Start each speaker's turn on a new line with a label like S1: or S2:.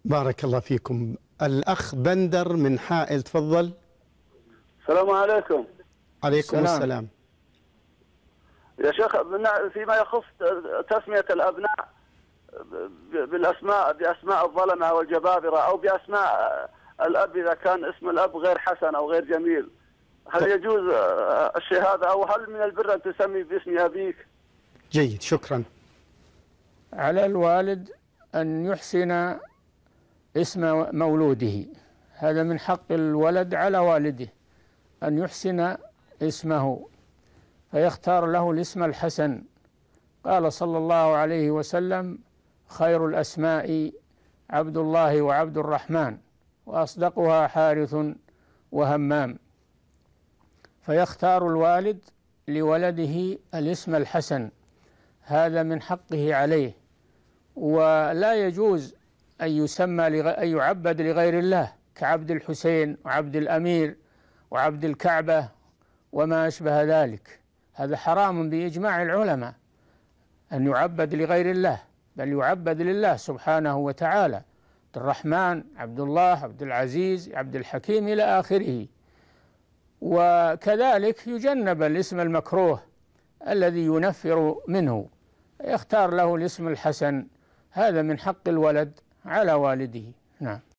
S1: بارك الله فيكم. الأخ بندر من حائل، تفضل.
S2: السلام عليكم.
S1: عليكم السلام.
S2: يا شيخ، فيما يخص تسمية الأبناء بأسماء الظلمة والجبابرة، أو بأسماء الأب إذا كان اسم الأب غير حسن أو غير جميل، هل يجوز الشيء هذا، أو هل من البر أن تسمي باسم أبيك؟
S1: جيد، شكرا.
S3: على الوالد أن يحسن اسم مولوده، هذا من حق الولد على والده أن يحسن اسمه، فيختار له الاسم الحسن. قال صلى الله عليه وسلم: خير الأسماء عبد الله وعبد الرحمن، وأصدقها حارث وهمام. فيختار الوالد لولده الاسم الحسن، هذا من حقه عليه. ولا يجوز أن أن يعبد لغير الله، كعبد الحسين وعبد الأمير وعبد الكعبة وما أشبه ذلك، هذا حرام بإجماع العلماء أن يعبد لغير الله، بل يعبد لله سبحانه وتعالى. عبد الرحمن، عبد الله، عبد العزيز، عبد الحكيم إلى آخره. وكذلك يجنب الاسم المكروه الذي ينفر منه، يختار له الاسم الحسن، هذا من حق الولد على والده. نعم.